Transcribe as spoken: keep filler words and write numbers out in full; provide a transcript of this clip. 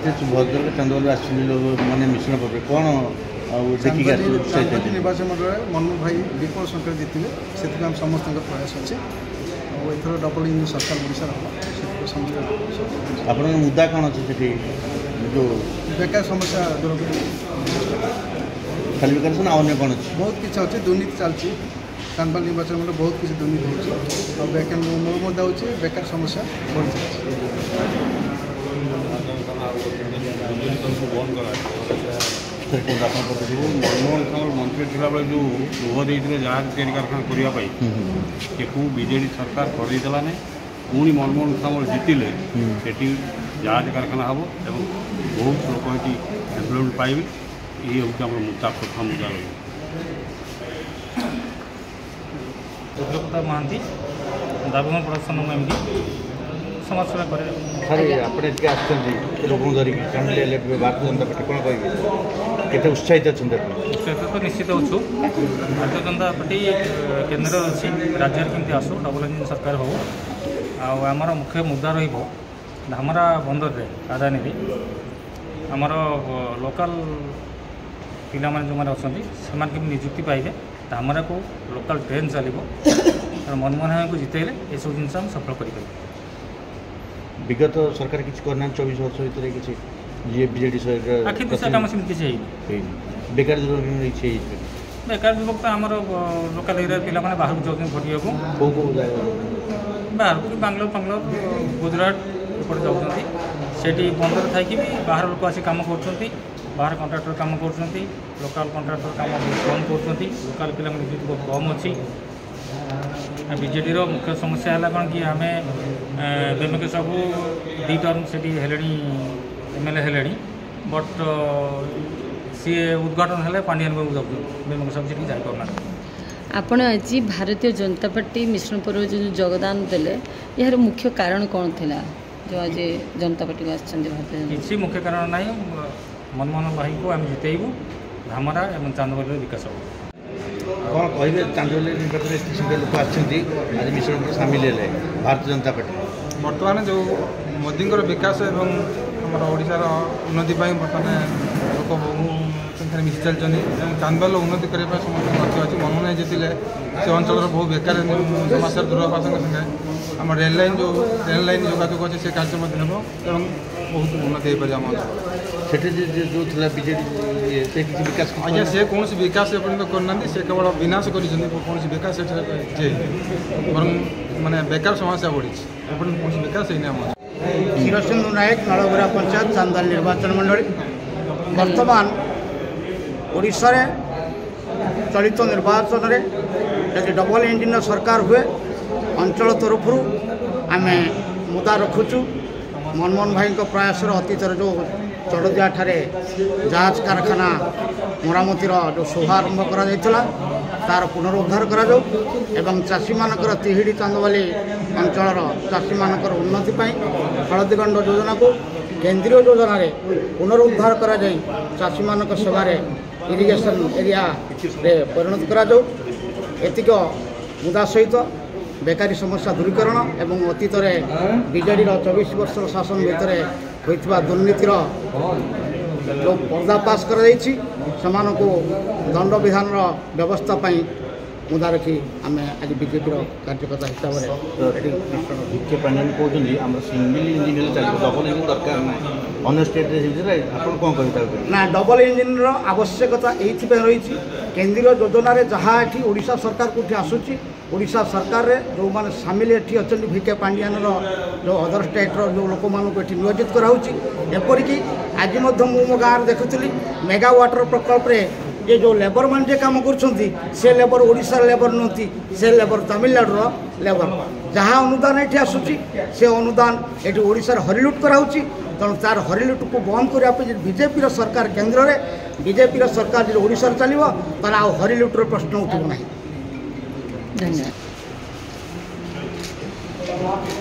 ଭଦ୍ରକ ଚାନ୍ଦବାଲି ଆସିଛନ୍ତି ମାନେ ମିଶ୍ରଣ ପରେ କ'ଣ ନିର୍ବାଚନ ମଣ୍ଡଳରେ ମନମୋହନ ଭାଇ ବିପୁଳ ସଂଖ୍ୟାରେ ଜିତିଲେ ସେଥିପାଇଁ ଆମେ ସମସ୍ତଙ୍କ ପ୍ରୟାସ ଅଛି ଆଉ ଏଥର ଡବଲ ଇଞ୍ଜିନ୍ ସରକାର ଓଡ଼ିଶାର ହେବ ସେଥିପାଇଁ ସମସ୍ତେ ଆପଣଙ୍କ ମୁଦ୍ଦା କ'ଣ ଅଛି ସେଠି ଯେଉଁ ବେକାର ସମସ୍ୟା ଦୂର କରି ଖାଲି ବେକାର ଆଉ ଅନ୍ୟ କ'ଣ ଅଛି ବହୁତ କିଛି ଅଛି ଦୁର୍ନୀତି ଚାଲିଛି ଚାନ୍ଦବାଲି ନିର୍ବାଚନ ମଣ୍ଡଳରେ ବହୁତ କିଛି ଦୁର୍ନୀତି ହେଉଛି ଆଉ ବେକାର ମୋ ମୁଦ୍ଦା ହେଉଛି ବେକାର ସମସ୍ୟା ବଢ଼ି ଚାଲିଛି मनमोहन सामल मंत्री था जो गृह देते जहाज तैयारी कारखाना करने बीजेडी सरकार करदेला नहीं पुणी मनमोहन सामल जीतिले से जहाज कारखाना हम और बहुत लोग ये एम्प्लयमेंट पाइबे ये हूँ आम मुद्दा प्रथम मुद्दा रही रुद्रप्रताप महांती दाबोगन प्रोडक्शन एमडी समाज सेवा करे आपड़े लोक धरिक भारतीय जनता पार्टी कौन कहे केते उत्साहित अच्छा उत्साहित तो निश्चित अच्छु भारतीय जनता पार्टी केन्द्र अच्छी राज्य केमती आसू डबल इंजिन सरकार हो आमर मुख्य मुद्दा रमरा बंदर राजधानी आमर लोकल पिला जो मैंने अच्छा से निजुक्ति पाइबे धामरा को लोकल ट्रेन चलो मनमोहन भाई को जितेले ये सब जिन सफल कर विगत सरकार किसी करना चौबीस वर्ष भितर किसी ये बीजेडी सरकार किसी बेकार बेकार युवक तो आम लोकाल एरिया पिला मैंने बाहर जाऊँ भोटिया को बाहर को बांग्लोर फांग्लोर गुजरात एपटे जाऊँगी से बंदर थी भी बाहर लोक आसी कम कर बाहर कंट्राक्टर कम कर लोकाल कंट्राक्टर कम कम कर लोकाल पिला निजुक्ति बहुत कम अच्छी बीजेडी मुख्य समस्या है कौन कि आम बेमक सब दी टर्म से एम एल ए है बट सी उद्घाटन है पांडियान को जाऊँ बेमक सब से जाना आपण आज भारतीय जनता पार्टी मिश्रण पर्व जो योगदान देले यार मुख्य कारण कौन थिला जो आज जनता पार्टी में भारतीय किसी मुख्य कारण ना मनमोहन भाई को आम जितेबू धामरा और चांदबाली विकास हो कौन कहे चांदबाली निर्वाचन एत संख्या लोक आज मिश्रण सामिल है भारतीय जनता पार्टी बर्तमान जो मोदी विकास और ओडार उन्नति बर्तमान लोक बहु संख्यार मिशि चलती चांदबाली उन्नति करने समस्त लक्ष्य अच्छी मनमोहन जीते से अंचल बहु बेकार समस्या दूर हाँ संगे संगे आम रेल लाइन जो रेल लाइन जोगाजोग अच्छे से कार्य हम बहुत उन्नति हो पारे आम जो बीजेडी विकास आज्ञा से कौन विकास एपर्यंत करना से केवल विनाश कर कौन विकास बर मानने बेकार समस्या बढ़ी एपर्यंत कौन विकास है क्षीरसिंधु नायक नलगुरा पंचायत चांदबाली निर्वाचन मंडली बर्तमान ओडिशा रे चलित निर्वाचन में यदि डबल इंजिन सरकार हुए अंचल तरफ आम मुद्दा रखुचु मनमोहन भाई प्रयास अतीत जो चढ़दिया ठारे जहाज कारखाना मरामतिर जो शुभारंभ करा तार पुनरुद्धार करा एवं चाषी मानकर तिहिड़ी चांदबाली अंचल चाषी मानकर उन्नति हलदी गंड योजना को केंद्रीय योजना रे पुनरुद्धार करा चाषी मानक सेवारे इरिगेशन एरिया रे परिणत करा एतिक मुद्दा सहित बेकारी समस्या दूरीकरण एवं अतीत बीजेडी चौबीस वर्ष शासन भितर होता दुर्नीतिर जो पर्दाफाश कर दंड विधान व्यवस्था मुद्दा रखी आम आज बीजेपी कार्यकर्ता हिसाब से विखे पांडियान कहते आम सिंगल इंजिन चलो डबल इंजिन दरकार ना अन्य स्टेट आप कौन कह ना डबल इंजिन आवश्यकता ये रही केंद्रीय योजना जहाँ ये ओडिशा सरकार को आसूची ओडिशा सरकार रे जो माने सामिल एठी अच्छा विखे पांडियान जो अदर स्टेट जो लोक मानक नियोजित कराऊँगी एपरिकी आज मो गाँव देखुली मेगा वाटर प्रकल्प रे ये जो लेबर मान जे काम कर लेबर ओडिशा लेबर नुहति से लेबर तमिलनाडुर लेबर जहाँ अनुदान ये आसूची से अनुदान ये ओडिशार हरिलुट कराऊँगी तेणु तार हरिलुट को बंद करने बीजेपी सरकार केन्द्र में बीजेपी सरकार जो ओडिशा चलो तार आ हरिलुटर प्रश्न उठू ना। धन्यवाद।